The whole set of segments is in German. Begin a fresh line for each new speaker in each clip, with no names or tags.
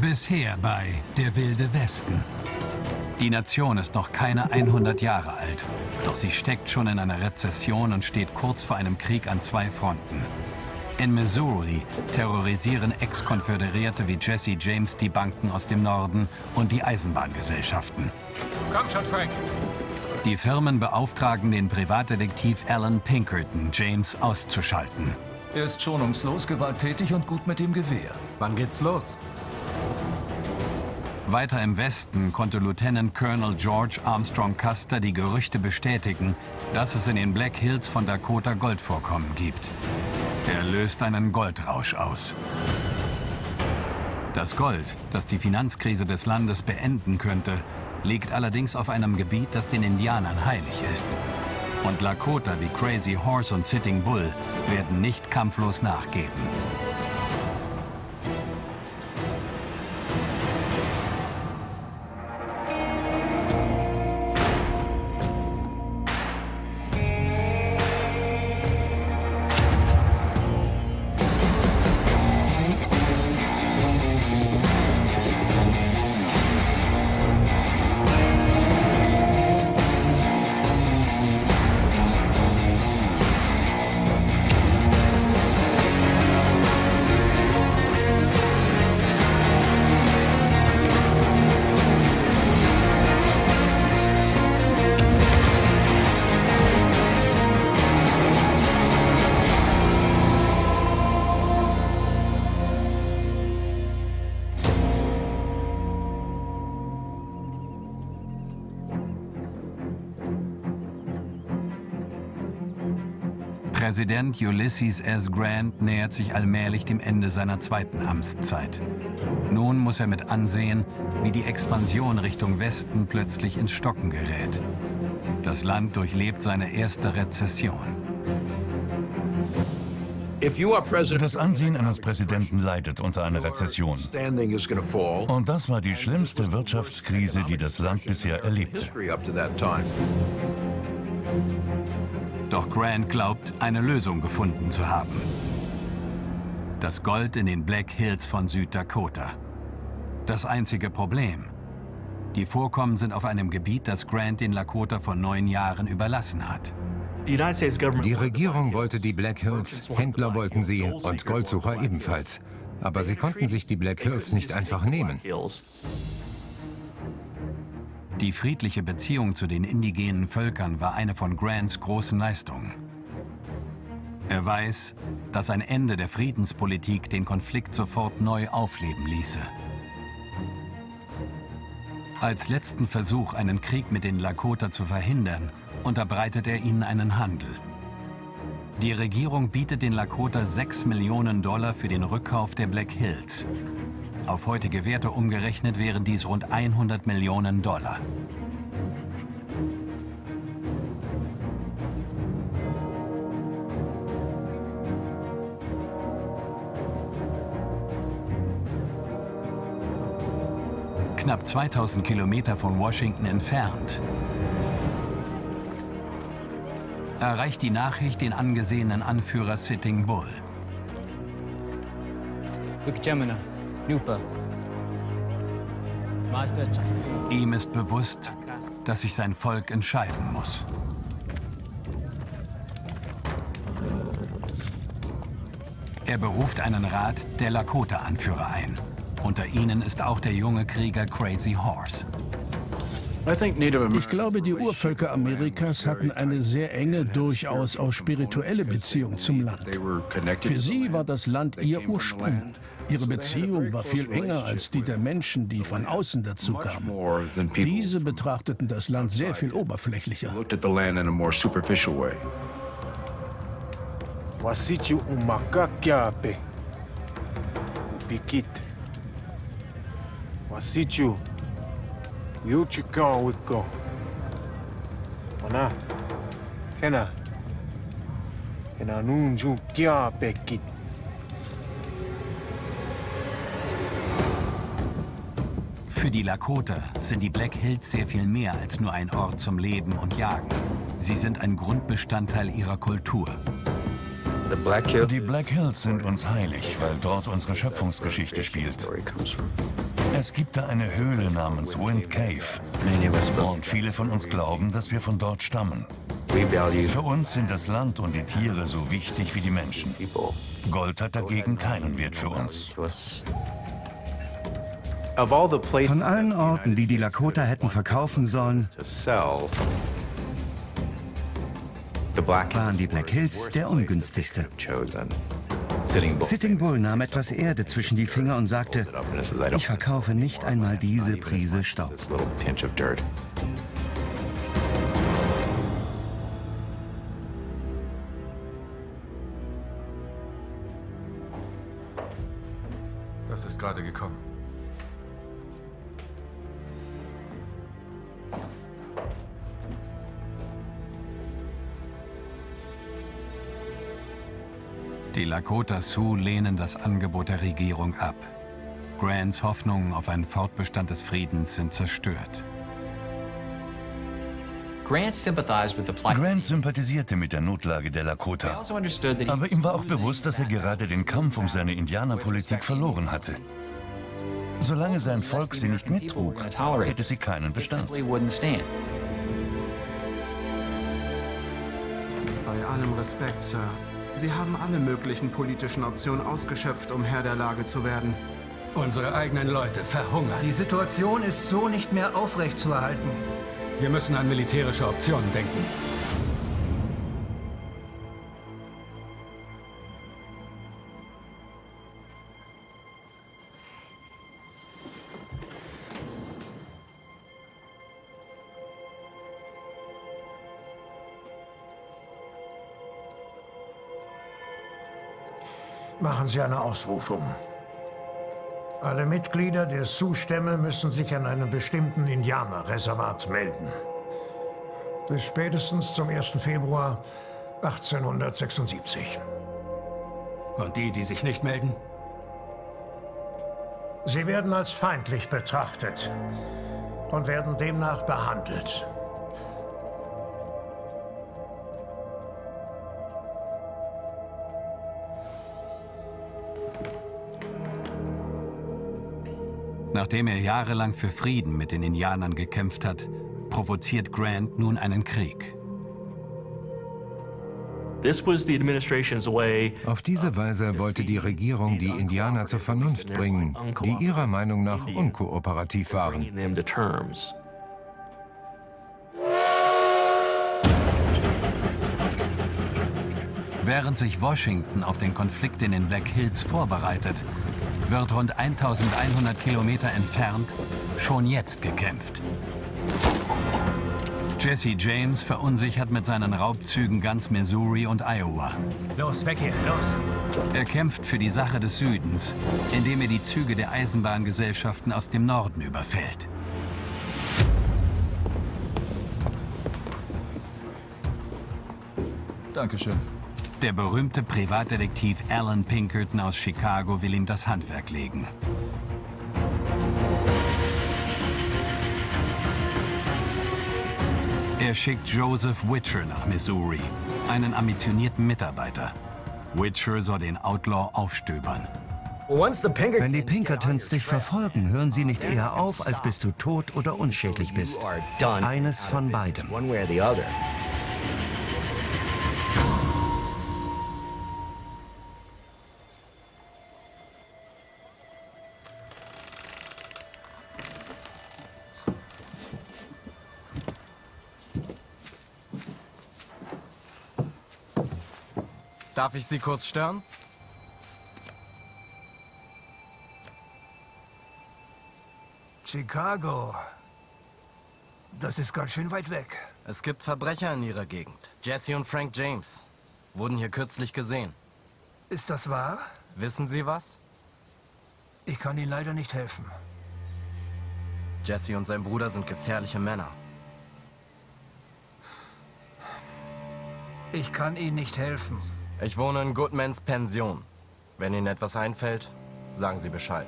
Bisher bei Der wilde Westen. Die Nation ist noch keine 100 Jahre alt, doch sie steckt schon in einer Rezession und steht kurz vor einem Krieg an zwei Fronten. In Missouri terrorisieren Ex-Konföderierte wie Jesse James die Banken aus dem Norden und die Eisenbahngesellschaften.
Komm schon, Frank!
Die Firmen beauftragen den Privatdetektiv Alan Pinkerton, James auszuschalten.
Er ist schonungslos, gewalttätig und gut mit dem Gewehr.
Wann geht's los?
Weiter im Westen konnte Lieutenant Colonel George Armstrong Custer die Gerüchte bestätigen, dass es in den Black Hills von Dakota Goldvorkommen gibt. Er löst einen Goldrausch aus. Das Gold, das die Finanzkrise des Landes beenden könnte, liegt allerdings auf einem Gebiet, das den Indianern heilig ist. Und Lakota wie Crazy Horse und Sitting Bull werden nicht kampflos nachgeben. Präsident Ulysses S. Grant nähert sich allmählich dem Ende seiner zweiten Amtszeit. Nun muss er mit ansehen, wie die Expansion Richtung Westen plötzlich ins Stocken gerät. Das Land durchlebt seine erste Rezession.
Das Ansehen eines Präsidenten leidet unter einer Rezession. Und das war die schlimmste Wirtschaftskrise, die das Land bisher erlebte.
Doch Grant glaubt, eine Lösung gefunden zu haben. Das Gold in den Black Hills von Süddakota. Das einzige Problem: die Vorkommen sind auf einem Gebiet, das Grant den Lakota vor 9 Jahren überlassen hat.
Die Regierung wollte die Black Hills, Händler wollten sie und Goldsucher ebenfalls. Aber sie konnten sich die Black Hills nicht einfach nehmen.
Die friedliche Beziehung zu den indigenen Völkern war eine von Grants großen Leistungen. Er weiß, dass ein Ende der Friedenspolitik den Konflikt sofort neu aufleben ließe. Als letzten Versuch, einen Krieg mit den Lakota zu verhindern, unterbreitet er ihnen einen Handel. Die Regierung bietet den Lakota $6 Millionen für den Rückkauf der Black Hills. Auf heutige Werte umgerechnet wären dies rund $100 Millionen. Knapp 2000 Kilometer von Washington entfernt erreicht die Nachricht den angesehenen Anführer Sitting Bull. Ihm ist bewusst, dass sich sein Volk entscheiden muss. Er beruft einen Rat der Lakota-Anführer ein. Unter ihnen ist auch der junge Krieger Crazy Horse.
Ich glaube, die Urvölker Amerikas hatten eine sehr enge, durchaus auch spirituelle Beziehung zum Land. Für sie war das Land ihr Ursprung. Ihre Beziehung war viel enger als die der Menschen, die von außen dazu kamen. Diese betrachteten das Land sehr viel oberflächlicher.
Für die Lakota sind die Black Hills sehr viel mehr als nur ein Ort zum Leben und Jagen. Sie sind ein Grundbestandteil ihrer Kultur.
Die Black Hills sind uns heilig, weil dort unsere Schöpfungsgeschichte spielt. Es gibt da eine Höhle namens Wind Cave. Und viele von uns glauben, dass wir von dort stammen. Für uns sind das Land und die Tiere so wichtig wie die Menschen. Gold hat dagegen keinen Wert für uns.
Von allen Orten, die die Lakota hätten verkaufen sollen, waren die Black Hills der ungünstigste. Sitting Bull nahm etwas Erde zwischen die Finger und sagte, ich verkaufe nicht einmal diese Prise Staub.
Das ist gerade gekommen.
Die Lakota Sioux lehnen das Angebot der Regierung ab. Grants Hoffnungen auf einen Fortbestand des Friedens sind zerstört.
Grant sympathisierte mit der Notlage der Lakota. Aber ihm war auch bewusst, dass er gerade den Kampf um seine Indianerpolitik verloren hatte. Solange sein Volk sie nicht mittrug, hätte sie keinen Bestand.
Bei allem Respekt, Sir. Sie haben alle möglichen politischen Optionen ausgeschöpft, um Herr der Lage zu werden.
Unsere eigenen Leute verhungern.
Die Situation ist so nicht mehr aufrechtzuerhalten.
Wir müssen an militärische Optionen denken.
Machen Sie eine Ausrufung. Alle Mitglieder der Sioux-Stämme müssen sich an einem bestimmten Indianerreservat melden. Bis spätestens zum 1. Februar 1876.
Und die, die sich nicht melden?
Sie werden als feindlich betrachtet und werden demnach behandelt.
Nachdem er jahrelang für Frieden mit den Indianern gekämpft hat, provoziert Grant nun einen Krieg.
Auf diese Weise wollte die Regierung die Indianer zur Vernunft bringen, die ihrer Meinung nach unkooperativ waren.
Während sich Washington auf den Konflikt in den Black Hills vorbereitet, wird rund 1100 Kilometer entfernt schon jetzt gekämpft. Jesse James verunsichert mit seinen Raubzügen ganz Missouri und Iowa.
Los, weg hier, los!
Er kämpft für die Sache des Südens, indem er die Züge der Eisenbahngesellschaften aus dem Norden überfällt.
Dankeschön.
Der berühmte Privatdetektiv Alan Pinkerton aus Chicago will ihm das Handwerk legen. Er schickt Joseph Witcher nach Missouri, einen ambitionierten Mitarbeiter. Witcher soll den Outlaw aufstöbern.
Wenn die Pinkertons dich verfolgen, hören sie nicht eher auf, als bis du tot oder unschädlich bist. Eines von beidem.
Darf ich Sie kurz stören?
Chicago. Das ist ganz schön weit weg.
Es gibt Verbrecher in Ihrer Gegend. Jesse und Frank James wurden hier kürzlich gesehen.
Ist das wahr?
Wissen Sie was?
Ich kann Ihnen leider nicht helfen.
Jesse und sein Bruder sind gefährliche Männer.
Ich kann Ihnen nicht helfen.
Ich wohne in Goodmans Pension. Wenn Ihnen etwas einfällt, sagen Sie Bescheid.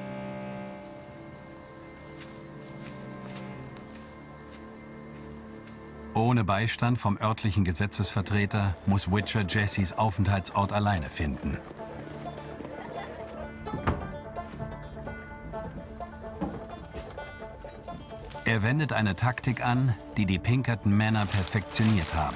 Ohne Beistand vom örtlichen Gesetzesvertreter muss Witcher Jessys Aufenthaltsort alleine finden. Er wendet eine Taktik an, die die Pinkerton-Männer perfektioniert haben.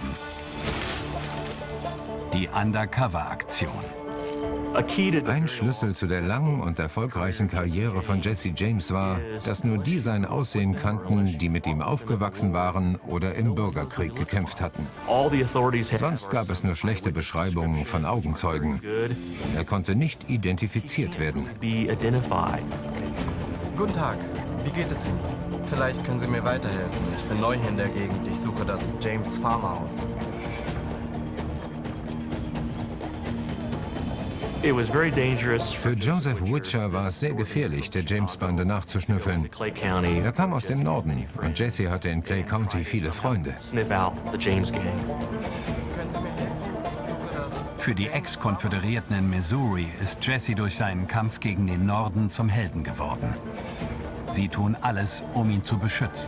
Die Undercover-Aktion.
Ein Schlüssel zu der langen und erfolgreichen Karriere von Jesse James war, dass nur die sein Aussehen kannten, die mit ihm aufgewachsen waren oder im Bürgerkrieg gekämpft hatten. Sonst gab es nur schlechte Beschreibungen von Augenzeugen. Er konnte nicht identifiziert werden.
Guten Tag, wie geht es Ihnen? Vielleicht können Sie mir weiterhelfen. Ich bin neu hier in der Gegend. Ich suche das James Farmerhaus.
Für Joseph Witcher war es sehr gefährlich, der James-Bande nachzuschnüffeln. Er kam aus dem Norden und Jesse hatte in Clay County viele Freunde.
Für die Ex-Konföderierten in Missouri ist Jesse durch seinen Kampf gegen den Norden zum Helden geworden. Sie tun alles, um ihn zu beschützen.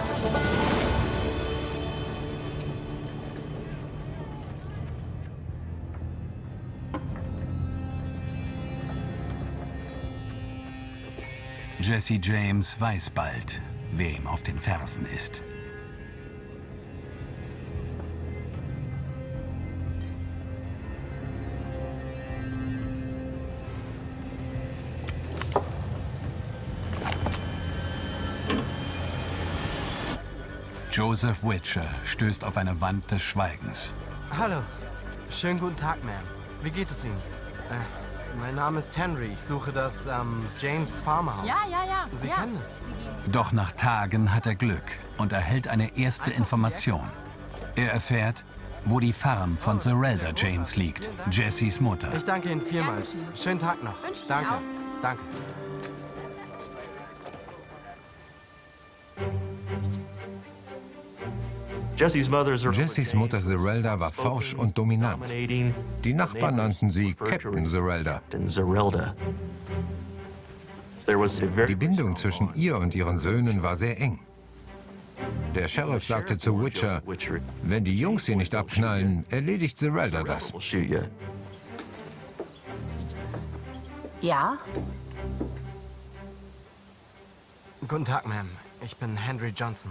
Jesse James weiß bald, wer ihm auf den Fersen ist. Joseph Witcher stößt auf eine Wand des Schweigens.
Hallo, schönen guten Tag, Ma'am. Wie geht es Ihnen? Mein Name ist Henry. Ich suche das James Farmerhaus.
Ja.
Sie kennen es.
Doch nach Tagen hat er Glück und erhält eine erste Information. Er erfährt, wo die Farm von Zerelda James liegt, Jessys Mutter.
Ich danke Ihnen vielmals. Schönen Tag noch. Danke. Danke.
Jessys Mutter Zerelda war forsch und dominant. Die Nachbarn nannten sie Captain Zerelda. Die Bindung zwischen ihr und ihren Söhnen war sehr eng. Der Sheriff sagte zu Witcher, wenn die Jungs sie nicht abknallen, erledigt Zerelda das.
Ja?
Guten Tag, Ma'am. Ich bin Henry Johnson.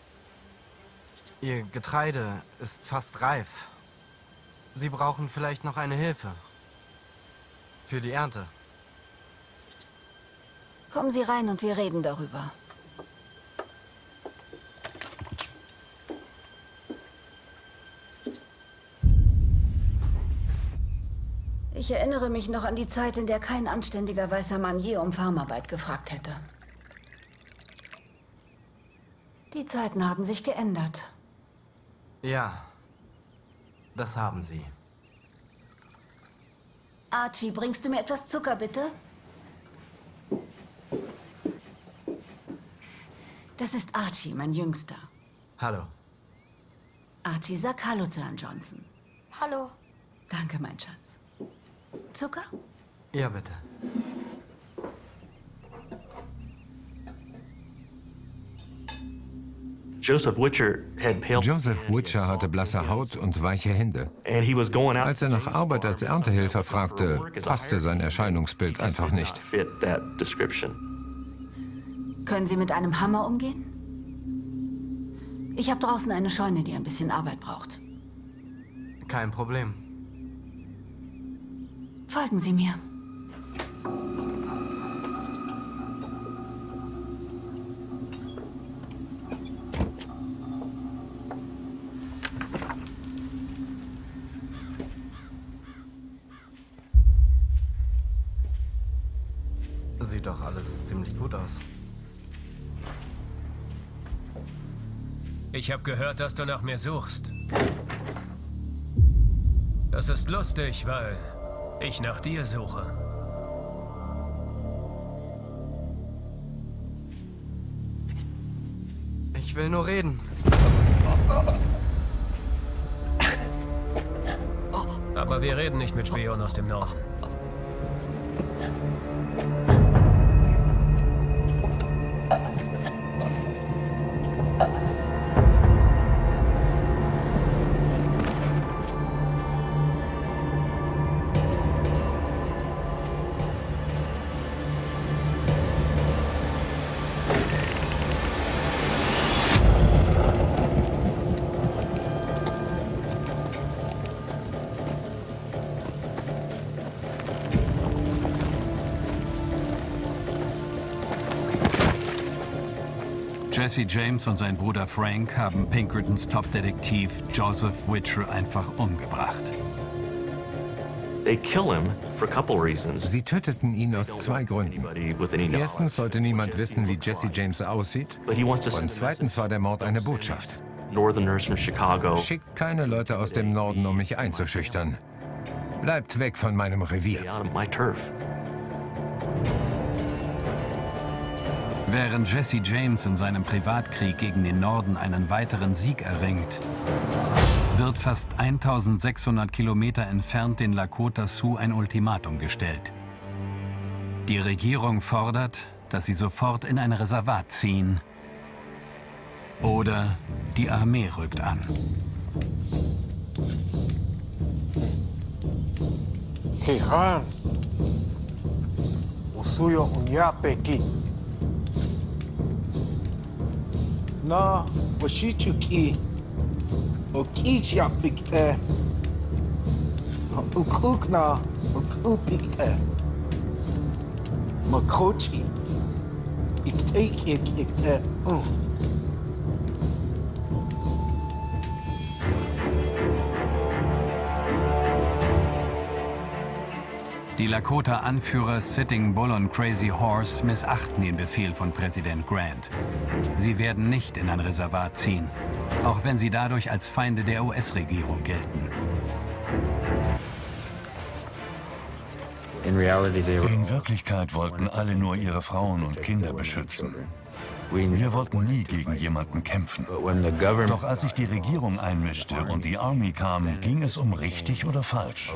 Ihr Getreide ist fast reif. Sie brauchen vielleicht noch eine Hilfe. Für die Ernte.
Kommen Sie rein und wir reden darüber. Ich erinnere mich noch an die Zeit, in der kein anständiger weißer Mann je um Farmarbeit gefragt hätte. Die Zeiten haben sich geändert.
Ja, das haben sie.
Archie, bringst du mir etwas Zucker, bitte? Das ist Archie, mein Jüngster.
Hallo.
Archie, sag Hallo zu Herrn Johnson.
Hallo.
Danke, mein Schatz. Zucker?
Ja, bitte.
Joseph Witcher hatte blasse Haut und weiche Hände. Als er nach Arbeit als Erntehelfer fragte, passte sein Erscheinungsbild einfach nicht.
Können Sie mit einem Hammer umgehen? Ich habe draußen eine Scheune, die ein bisschen Arbeit braucht.
Kein Problem.
Folgen Sie mir.
Sieht doch alles ziemlich gut aus.
Ich habe gehört, dass du nach mir suchst. Das ist lustig, weil ich nach dir suche.
Ich will nur reden.
Aber wir reden nicht mit Spionen aus dem Norden.
Jesse James und sein Bruder Frank haben Pinkertons Top-Detektiv Joseph Witcher einfach umgebracht.
Sie töteten ihn aus zwei Gründen. Erstens sollte niemand wissen, wie Jesse James aussieht. Und zweitens war der Mord eine Botschaft. Schickt keine Leute aus dem Norden, um mich einzuschüchtern. Bleibt weg von meinem Revier.
Während Jesse James in seinem Privatkrieg gegen den Norden einen weiteren Sieg erringt, wird fast 1600 Kilometer entfernt den Lakota Sioux ein Ultimatum gestellt. Die Regierung fordert, dass sie sofort in ein Reservat ziehen oder die Armee rückt an.
Hihan, usuyo unyapeki. Na, washichuki. Okichia pikte. Ukukna, ukupikte. Makochi. Ikteki kikte.
Die Lakota-Anführer Sitting Bull und Crazy Horse missachten den Befehl von Präsident Grant. Sie werden nicht in ein Reservat ziehen, auch wenn sie dadurch als Feinde der US-Regierung gelten.
In Wirklichkeit wollten alle nur ihre Frauen und Kinder beschützen. Wir wollten nie gegen jemanden kämpfen. Doch als sich die Regierung einmischte und die Army kam, ging es um richtig oder falsch.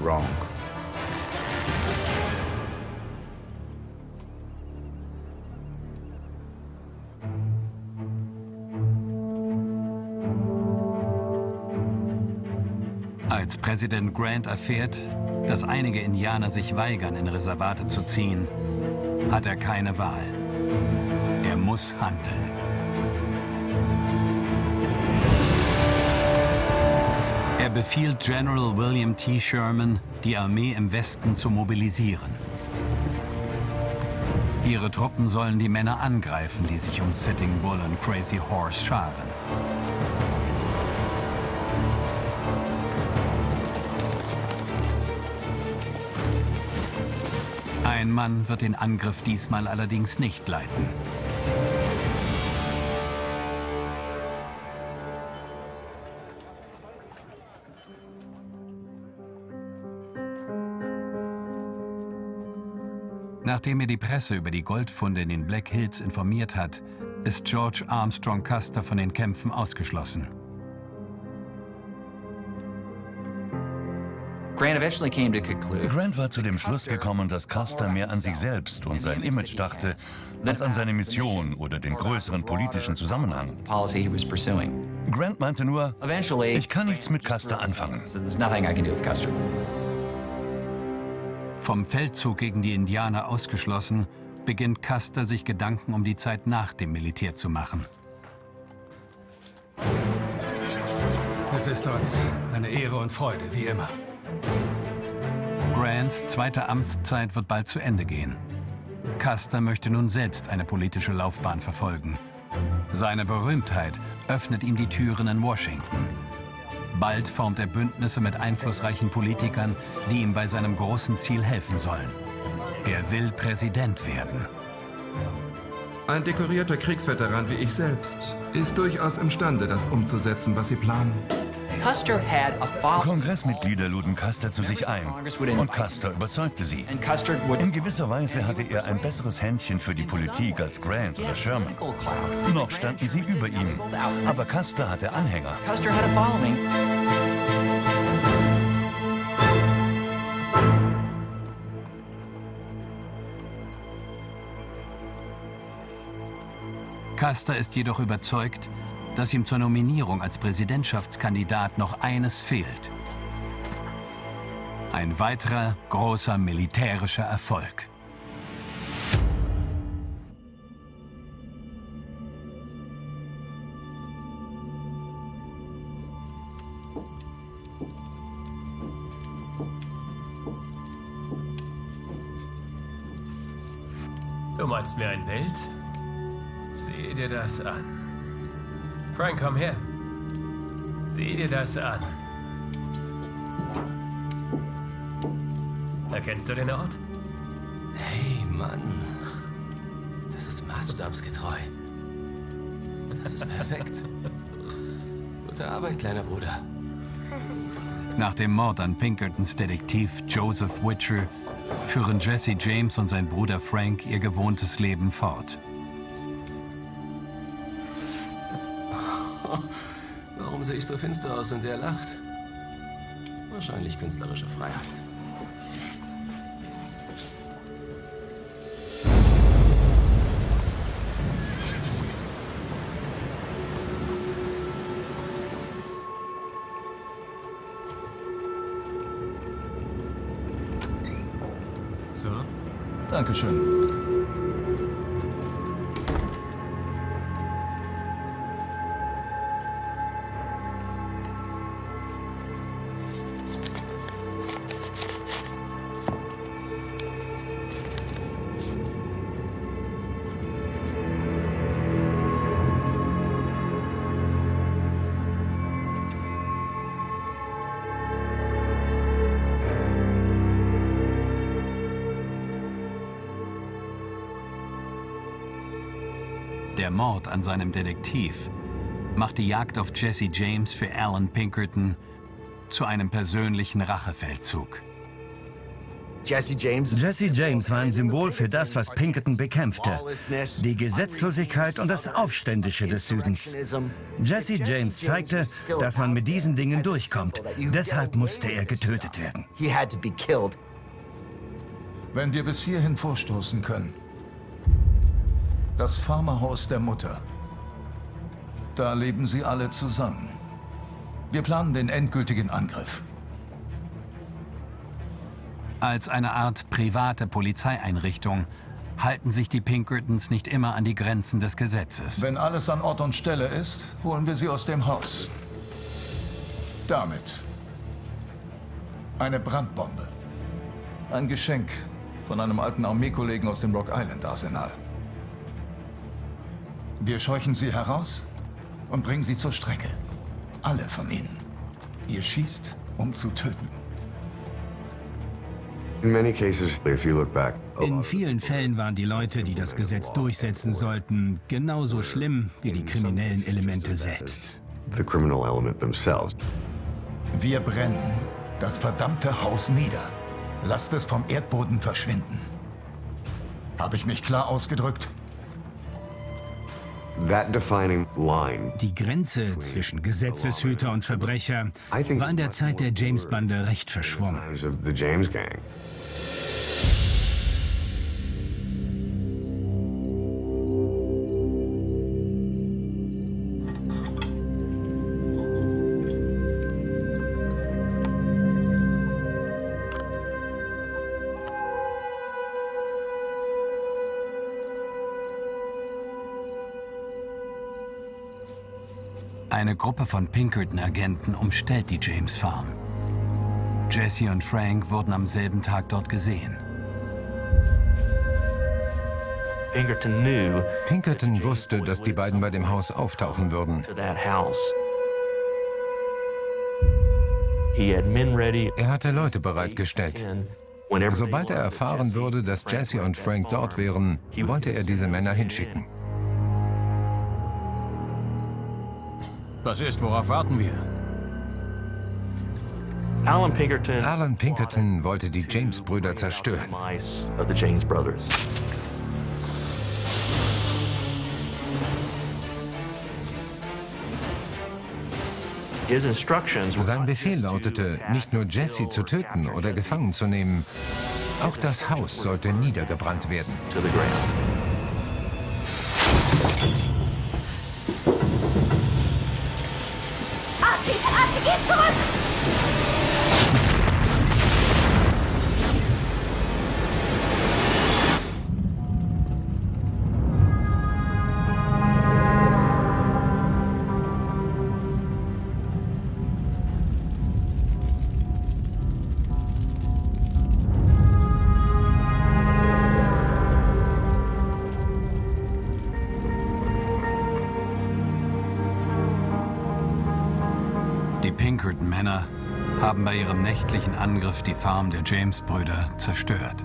Als Präsident Grant erfährt, dass einige Indianer sich weigern, in Reservate zu ziehen, hat er keine Wahl. Er muss handeln. Er befiehlt General William T. Sherman, die Armee im Westen zu mobilisieren. Ihre Truppen sollen die Männer angreifen, die sich um Sitting Bull und Crazy Horse scharen. Ein Mann wird den Angriff diesmal allerdings nicht leiten. Nachdem er die Presse über die Goldfunde in den Black Hills informiert hat, ist George Armstrong Custer von den Kämpfen ausgeschlossen.
Grant war zu dem Schluss gekommen, dass Custer mehr an sich selbst und sein Image dachte, als an seine Mission oder den größeren politischen Zusammenhang. Grant meinte nur, ich kann nichts mit Custer anfangen.
Vom Feldzug gegen die Indianer ausgeschlossen, beginnt Custer sich Gedanken um die Zeit nach dem Militär zu machen.
Es ist uns eine Ehre und Freude, wie immer.
Grants zweite Amtszeit wird bald zu Ende gehen. Custer möchte nun selbst eine politische Laufbahn verfolgen. Seine Berühmtheit öffnet ihm die Türen in Washington. Bald formt er Bündnisse mit einflussreichen Politikern, die ihm bei seinem großen Ziel helfen sollen. Er will Präsident werden.
Ein dekorierter Kriegsveteran wie ich selbst ist durchaus imstande, das umzusetzen, was Sie planen.
Kongressmitglieder luden Custer zu sich ein und Custer überzeugte sie. In gewisser Weise hatte er ein besseres Händchen für die Politik als Grant oder Sherman. Noch standen sie über ihm, aber Custer hatte Anhänger.
Custer ist jedoch überzeugt, dass ihm zur Nominierung als Präsidentschaftskandidat noch eines fehlt. Ein weiterer großer militärischer Erfolg.
Du meinst mir ein Bild? Sieh dir das an. Frank, komm her. Sieh dir das an. Erkennst du den Ort?
Hey, Mann. Das ist maßstabsgetreu. Das ist perfekt. Gute Arbeit, kleiner Bruder.
Nach dem Mord an Pinkertons Detektiv Joseph Witcher führen Jesse James und sein Bruder Frank ihr gewohntes Leben fort.
Warum sehe ich so finster aus und er lacht? Wahrscheinlich künstlerische Freiheit.
So? Dankeschön.
Der Mord an seinem Detektiv macht die Jagd auf Jesse James für Alan Pinkerton zu einem persönlichen Rachefeldzug.
Jesse James war ein Symbol für das, was Pinkerton bekämpfte. Die Gesetzlosigkeit und das Aufständische des Südens. Jesse James zeigte, dass man mit diesen Dingen durchkommt. Deshalb musste er getötet werden.
Wenn wir bis hierhin vorstoßen können. Das Farmerhaus der Mutter. Da leben sie alle zusammen. Wir planen den endgültigen Angriff.
Als eine Art private Polizeieinrichtung halten sich die Pinkertons nicht immer an die Grenzen des Gesetzes.
Wenn alles an Ort und Stelle ist, holen wir sie aus dem Haus. Damit. Eine Brandbombe. Ein Geschenk von einem alten Armeekollegen aus dem Rock Island Arsenal. Wir scheuchen sie heraus und bringen sie zur Strecke. Alle von ihnen. Ihr schießt, um zu töten.
In vielen Fällen waren die Leute, die das Gesetz durchsetzen sollten, genauso schlimm wie die kriminellen Elemente selbst.
Wir brennen das verdammte Haus nieder. Lasst es vom Erdboden verschwinden. Habe ich mich klar ausgedrückt?
Die Grenze zwischen Gesetzeshüter und Verbrecher war in der Zeit der James-Bande recht verschwommen.
Eine Gruppe von Pinkerton-Agenten umstellt die James Farm. Jesse und Frank wurden am selben Tag dort gesehen.
Pinkerton wusste, dass die beiden bei dem Haus auftauchen würden. Er hatte Leute bereitgestellt. Sobald er erfahren würde, dass Jesse und Frank dort wären, wollte er diese Männer hinschicken.
Was ist, worauf warten wir?
Alan Pinkerton wollte die James-Brüder zerstören. Sein Befehl lautete, nicht nur Jesse zu töten oder gefangen zu nehmen, auch das Haus sollte niedergebrannt werden.
Archie, geh zurück!
Pinkerton-Männer haben bei ihrem nächtlichen Angriff die Farm der James-Brüder zerstört.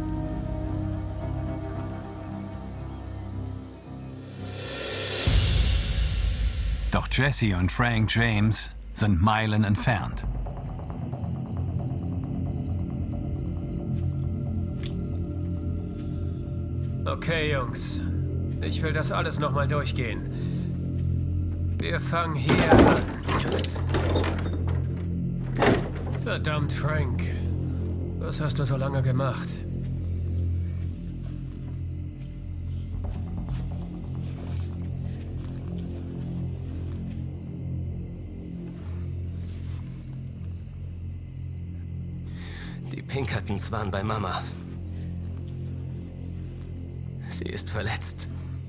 Doch Jesse und Frank James sind Meilen entfernt.
Okay, Jungs. Ich will das alles nochmal durchgehen. Wir fangen hier an. Verdammt, Frank. Was hast du so lange gemacht?
Die Pinkertons waren bei Mama. Sie ist verletzt.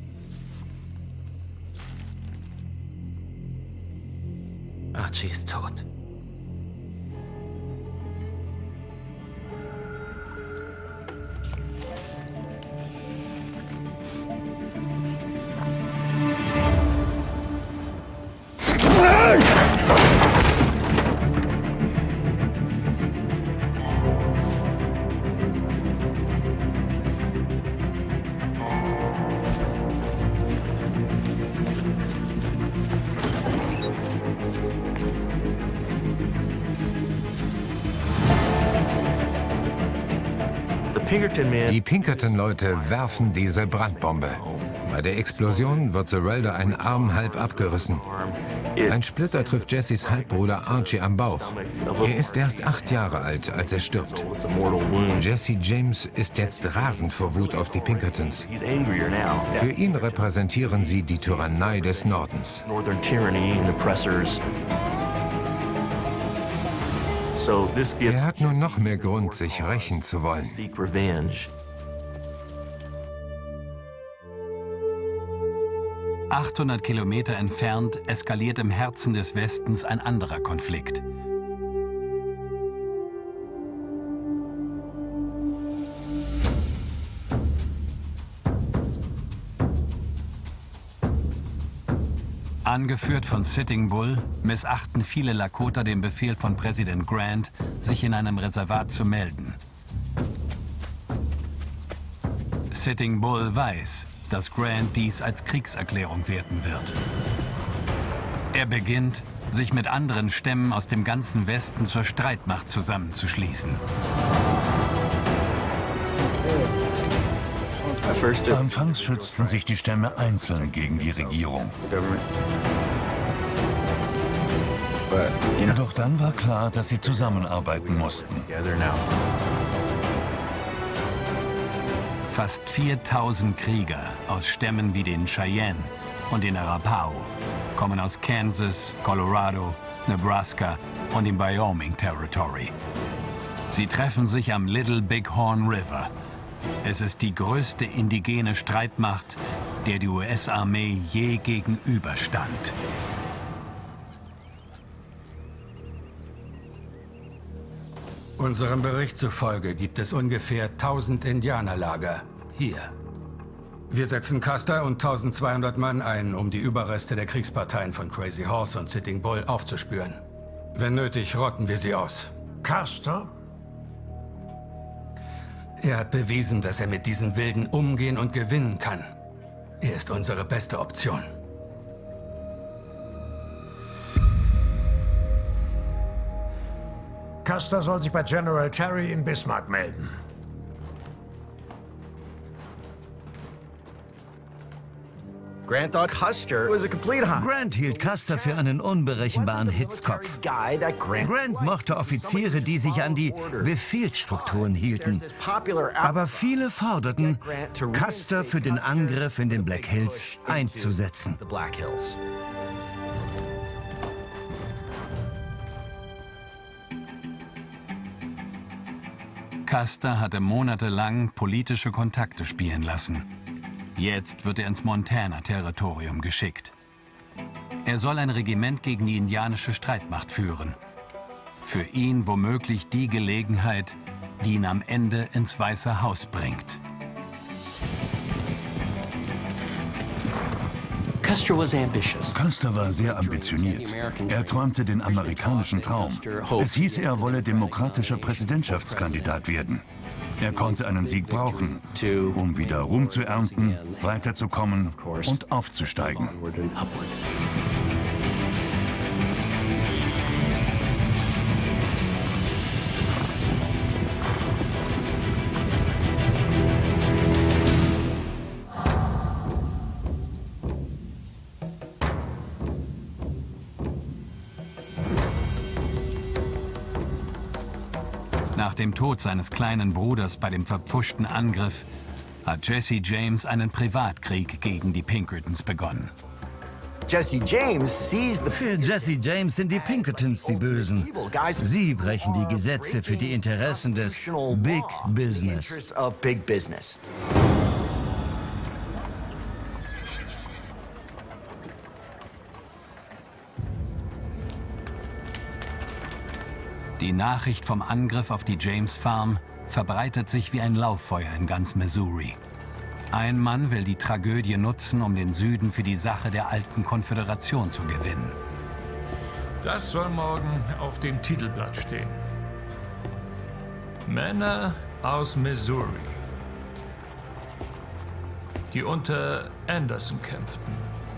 Archie ist tot.
Die Pinkerton-Leute werfen diese Brandbombe. Bei der Explosion wird Zerelda ein Arm halb abgerissen. Ein Splitter trifft Jessys Halbbruder Archie am Bauch. Er ist erst 8 Jahre alt, als er stirbt. Jesse James ist jetzt rasend vor Wut auf die Pinkertons. Für ihn repräsentieren sie die Tyrannei des Nordens. Er hat nun noch mehr Grund, sich rächen zu wollen.
800 Kilometer entfernt eskaliert im Herzen des Westens ein anderer Konflikt. Angeführt von Sitting Bull missachten viele Lakota den Befehl von Präsident Grant, sich in einem Reservat zu melden. Sitting Bull weiß, dass Grant dies als Kriegserklärung werten wird. Er beginnt, sich mit anderen Stämmen aus dem ganzen Westen zur Streitmacht zusammenzuschließen.
Anfangs schützten sich die Stämme einzeln gegen die Regierung. Doch dann war klar, dass sie zusammenarbeiten mussten.
Fast 4000 Krieger aus Stämmen wie den Cheyenne und den Arapaho kommen aus Kansas, Colorado, Nebraska und dem Wyoming Territory. Sie treffen sich am Little Bighorn River. Es ist die größte indigene Streitmacht, der die US-Armee je gegenüberstand.
Unserem Bericht zufolge gibt es ungefähr 1000 Indianerlager hier. Wir setzen Custer und 1200 Mann ein, um die Überreste der Kriegsparteien von Crazy Horse und Sitting Bull aufzuspüren. Wenn nötig, rotten wir sie aus.
Custer?
Er hat bewiesen, dass er mit diesen Wilden umgehen und gewinnen kann. Er ist unsere beste Option.
Custer soll sich bei General Terry in Bismarck melden.
Grant hielt Custer für einen unberechenbaren Hitzkopf. Grant mochte Offiziere, die sich an die Befehlsstrukturen hielten. Aber viele forderten, Custer für den Angriff in den Black Hills einzusetzen.
Custer hatte monatelang politische Kontakte spielen lassen. Jetzt wird er ins Montana-Territorium geschickt. Er soll ein Regiment gegen die indianische Streitmacht führen. Für ihn womöglich die Gelegenheit, die ihn am Ende ins Weiße Haus bringt.
Custer war sehr ambitioniert. Er träumte den amerikanischen Traum. Es hieß, er wolle demokratischer Präsidentschaftskandidat werden. Er konnte einen Sieg brauchen, um wieder Ruhm zu ernten, weiterzukommen und aufzusteigen.
Nach dem Tod seines kleinen Bruders bei dem verpfuschten Angriff hat Jesse James einen Privatkrieg gegen die Pinkertons begonnen.
Für Jesse James sind die Pinkertons die Bösen. Sie brechen die Gesetze für die Interessen des Big Business.
Die Nachricht vom Angriff auf die James Farm verbreitet sich wie ein Lauffeuer in ganz Missouri. Ein Mann will die Tragödie nutzen, um den Süden für die Sache der alten Konföderation zu gewinnen.
Das soll morgen auf dem Titelblatt stehen. Männer aus Missouri, die unter Anderson kämpften.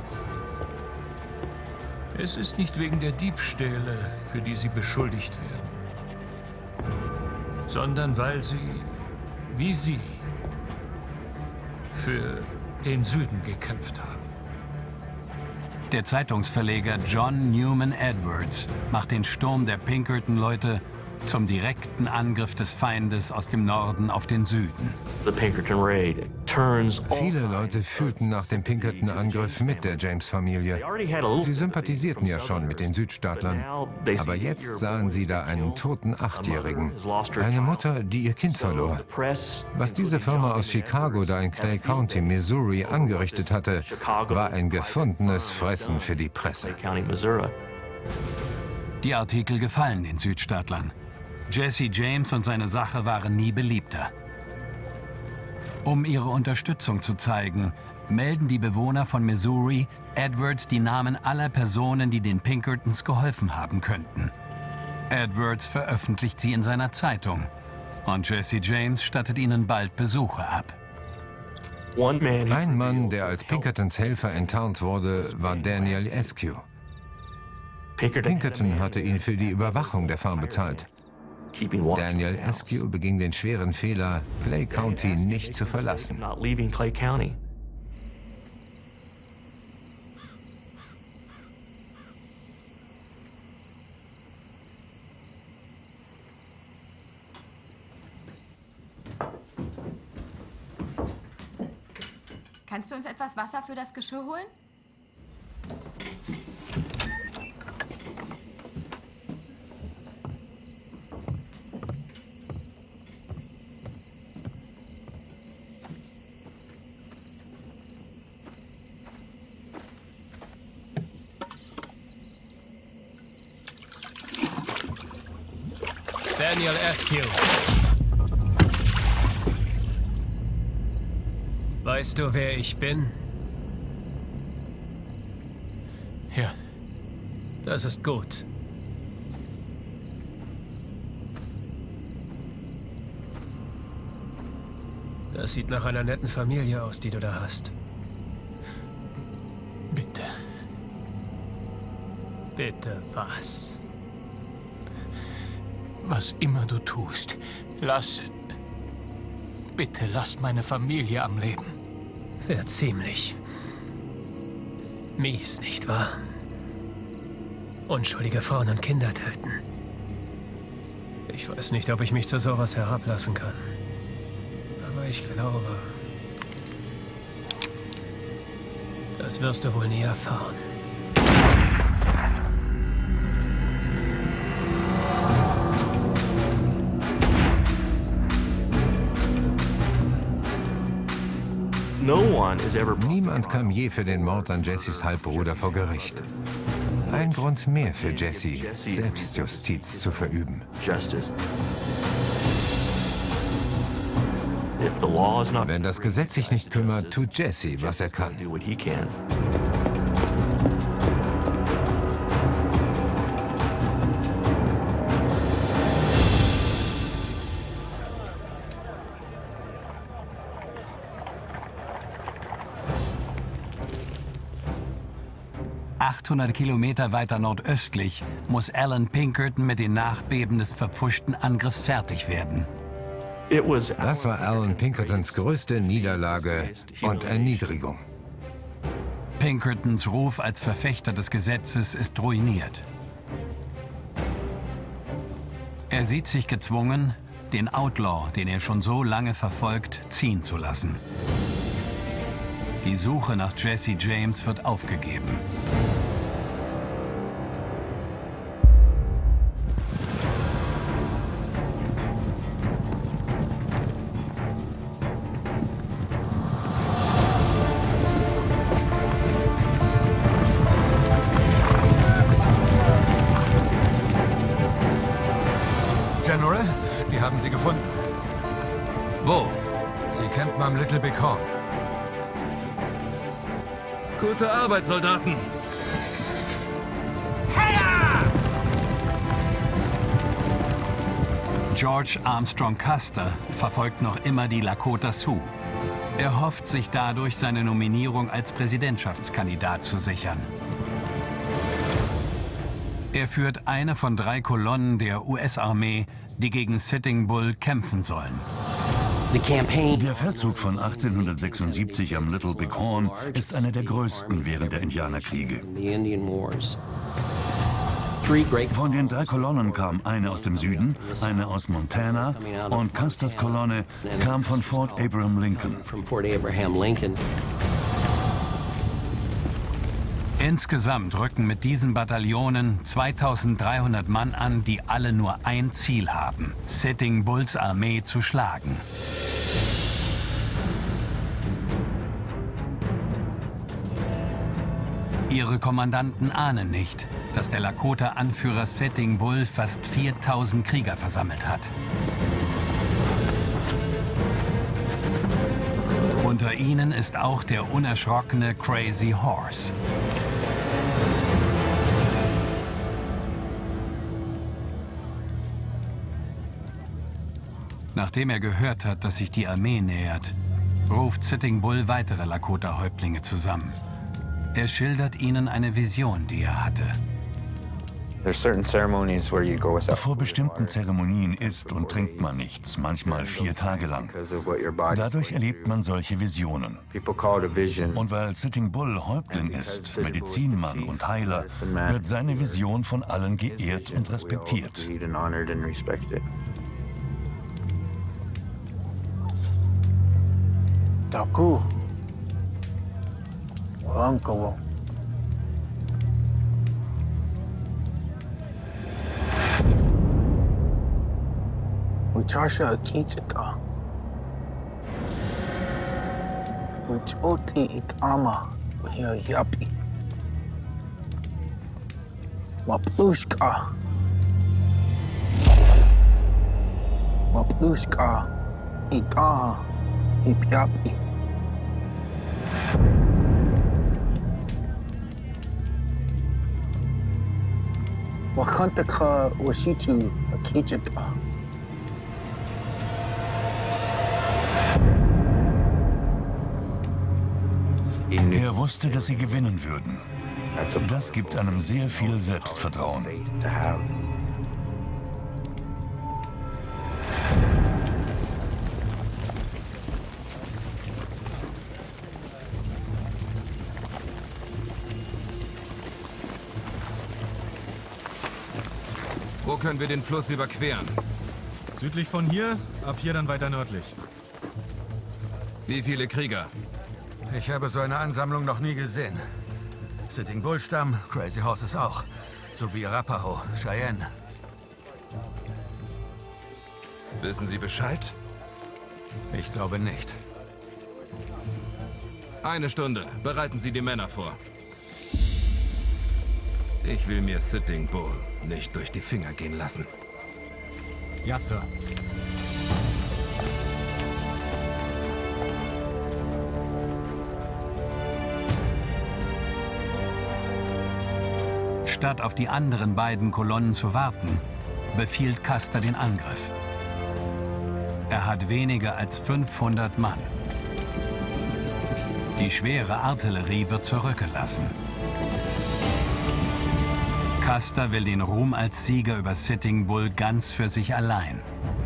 Es ist nicht wegen der Diebstähle, für die sie beschuldigt werden, sondern weil sie, wie sie, für den Süden gekämpft haben.
Der Zeitungsverleger John Newman Edwards macht den Sturm der Pinkerton-Leute zum direkten Angriff des Feindes aus dem Norden auf den Süden.
Viele Leute fühlten nach dem Pinkerton-Angriff mit der James-Familie. Sie sympathisierten ja schon mit den Südstaatlern. Aber jetzt sahen sie da einen toten Achtjährigen. Eine Mutter, die ihr Kind verlor. Was diese Firma aus Chicago da in Clay County, Missouri, angerichtet hatte, war ein gefundenes Fressen für die Presse.
Die Artikel gefallen den Südstaatlern. Jesse James und seine Sache waren nie beliebter. Um ihre Unterstützung zu zeigen, melden die Bewohner von Missouri Edwards die Namen aller Personen, die den Pinkertons geholfen haben könnten. Edwards veröffentlicht sie in seiner Zeitung und Jesse James stattet ihnen bald Besuche ab.
Ein Mann, der als Pinkertons Helfer enttarnt wurde, war Daniel Askew. Pinkerton hatte ihn für die Überwachung der Farm bezahlt. Daniel Askew beging den schweren Fehler, Clay County nicht zu verlassen.
Kannst du uns etwas Wasser für das Geschirr holen?
Daniel Askew. Weißt du, wer ich bin? Ja, das ist gut. Das sieht nach einer netten Familie aus, die du da hast.
Bitte.
Bitte was?
Was immer du tust, bitte lass meine Familie am Leben.
Wäre ziemlich mies, nicht wahr? Unschuldige Frauen und Kinder töten. Ich weiß nicht, ob ich mich zu sowas herablassen kann. Aber ich glaube, das wirst du wohl nie erfahren.
Niemand kam je für den Mord an Jessys Halbbruder vor Gericht. Ein Grund mehr für Jesse, Selbstjustiz zu verüben. Wenn das Gesetz sich nicht kümmert, tut Jesse, was er kann.
...800 Kilometer weiter nordöstlich muss Alan Pinkerton mit den Nachbeben des verpfuschten Angriffs fertig werden.
Das war Alan Pinkertons größte Niederlage und Erniedrigung.
Pinkertons Ruf als Verfechter des Gesetzes ist ruiniert. Er sieht sich gezwungen, den Outlaw, den er schon so lange verfolgt, ziehen zu lassen. Die Suche nach Jesse James wird aufgegeben.
General, wir haben sie gefunden. Wo? Sie campen am Little Big Horn.
Gute Arbeit, Soldaten!
George Armstrong Custer verfolgt noch immer die Lakota Sioux. Er hofft, sich dadurch seine Nominierung als Präsidentschaftskandidat zu sichern. Er führt eine von 3 Kolonnen der US-Armee, die gegen Sitting Bull kämpfen sollen.
Der Feldzug von 1876 am Little Big Horn ist einer der größten während der Indianerkriege. Von den 3 Kolonnen kam eine aus dem Süden, eine aus Montana und Custers Kolonne kam von Fort Abraham Lincoln.
Insgesamt rücken mit diesen Bataillonen 2300 Mann an, die alle nur ein Ziel haben: Sitting Bulls Armee zu schlagen. Ihre Kommandanten ahnen nicht, dass der Lakota-Anführer Sitting Bull fast 4000 Krieger versammelt hat. Unter ihnen ist auch der unerschrockene Crazy Horse. Nachdem er gehört hat, dass sich die Armee nähert, ruft Sitting Bull weitere Lakota-Häuptlinge zusammen. Er schildert ihnen eine Vision, die er hatte.
Vor bestimmten Zeremonien isst und trinkt man nichts, manchmal 4 Tage lang. Dadurch erlebt man solche Visionen. Und weil Sitting Bull Häuptling ist, Medizinmann und Heiler, wird seine Vision von allen geehrt und respektiert.
Daku. Wanko. Wichasha Akichita. Wichoti Itama. Wihia Yapi. Maplushka. Maplushka. Itaha. Hipyapi. Wakantaka Washitu Akichita.
Er wusste, dass sie gewinnen würden. Das gibt einem sehr viel Selbstvertrauen.
Wo können wir den Fluss überqueren?
Südlich von hier, ab hier dann weiter nördlich.
Wie viele Krieger?
Ich habe so eine Ansammlung noch nie gesehen. Sitting Bull Stamm, Crazy Horses auch. Sowie Arapaho, Cheyenne.
Wissen Sie Bescheid?
Ich glaube nicht.
1 Stunde. Bereiten Sie die Männer vor. Ich will mir Sitting Bull nicht durch die Finger gehen lassen.
Ja, Sir.
Statt auf die anderen beiden Kolonnen zu warten, befiehlt Custer den Angriff. Er hat weniger als 500 Mann. Die schwere Artillerie wird zurückgelassen. Custer will den Ruhm als Sieger über Sitting Bull ganz für sich allein.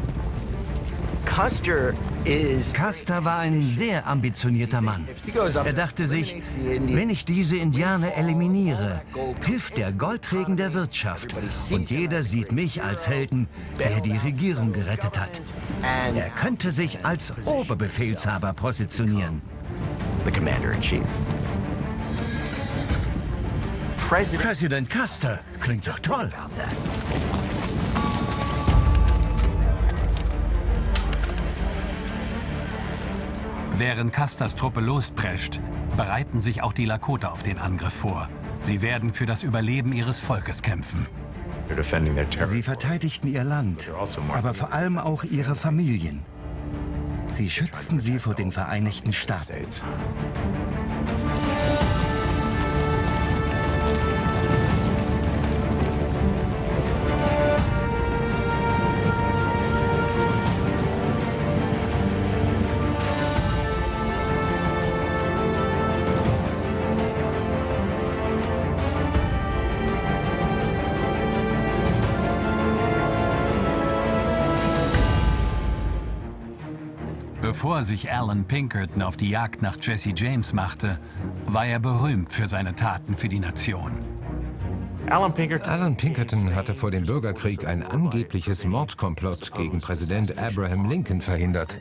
Custer war ein sehr ambitionierter Mann. Er dachte sich, wenn ich diese Indianer eliminiere, hilft der Goldregen der Wirtschaft. Und jeder sieht mich als Helden, der die Regierung gerettet hat. Er könnte sich als Oberbefehlshaber positionieren. Präsident Custer klingt doch toll.
Während Custers Truppe losprescht, bereiten sich auch die Lakota auf den Angriff vor. Sie werden für das Überleben ihres Volkes kämpfen.
Sie verteidigten ihr Land, aber vor allem auch ihre Familien. Sie schützten sie vor den Vereinigten Staaten.
Bevor sich Alan Pinkerton auf die Jagd nach Jesse James machte, war er berühmt für seine Taten für die Nation.
Alan Pinkerton hatte vor dem Bürgerkrieg ein angebliches Mordkomplott gegen Präsident Abraham Lincoln verhindert.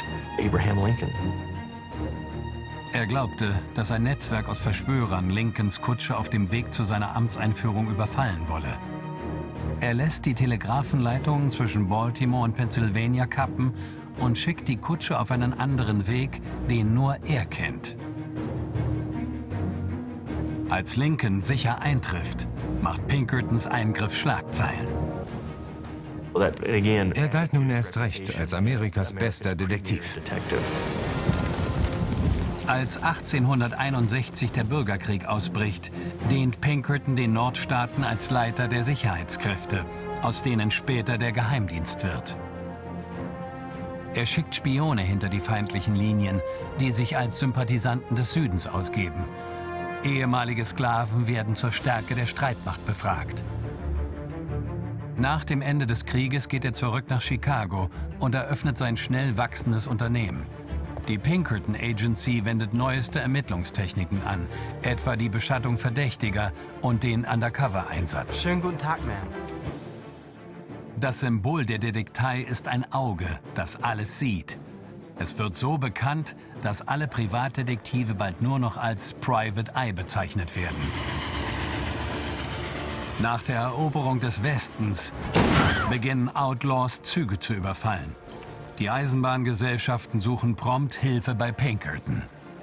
Er glaubte, dass ein Netzwerk aus Verschwörern Lincolns Kutsche auf dem Weg zu seiner Amtseinführung überfallen wolle. Er lässt die Telegrafenleitungen zwischen Baltimore und Pennsylvania kappen und schickt die Kutsche auf einen anderen Weg, den nur er kennt. Als Lincoln sicher eintrifft, macht Pinkertons Eingriff Schlagzeilen.
Er galt nun erst recht als Amerikas bester Detektiv.
Als 1861 der Bürgerkrieg ausbricht, dient Pinkerton den Nordstaaten als Leiter der Sicherheitskräfte, aus denen später der Geheimdienst wird. Er schickt Spione hinter die feindlichen Linien, die sich als Sympathisanten des Südens ausgeben. Ehemalige Sklaven werden zur Stärke der Streitmacht befragt. Nach dem Ende des Krieges geht er zurück nach Chicago und eröffnet sein schnell wachsendes Unternehmen. Die Pinkerton Agency wendet neueste Ermittlungstechniken an, etwa die Beschattung Verdächtiger und den Undercover-Einsatz.
Schönen guten Tag, Ma'am.
Das Symbol der Detektei ist ein Auge, das alles sieht. Es wird so bekannt, dass alle Privatdetektive bald nur noch als Private Eye bezeichnet werden. Nach der Eroberung des Westens beginnen Outlaws, Züge zu überfallen. Die Eisenbahngesellschaften suchen prompt Hilfe bei Pinkerton.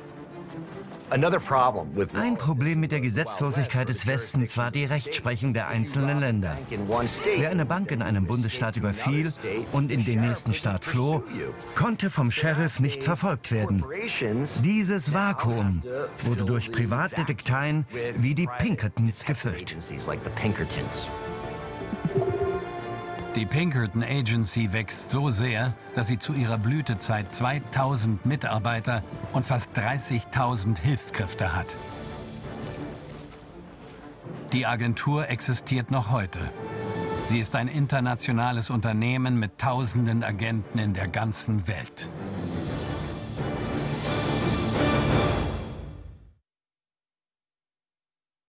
Ein Problem mit der Gesetzlosigkeit des Westens war die Rechtsprechung der einzelnen Länder. Wer eine Bank in einem Bundesstaat überfiel und in den nächsten Staat floh, konnte vom Sheriff nicht verfolgt werden. Dieses Vakuum wurde durch Privatdetekteien wie die Pinkertons gefüllt.
Die Pinkerton Agency wächst so sehr, dass sie zu ihrer Blütezeit 2000 Mitarbeiter und fast 30.000 Hilfskräfte hat. Die Agentur existiert noch heute. Sie ist ein internationales Unternehmen mit tausenden Agenten in der ganzen Welt.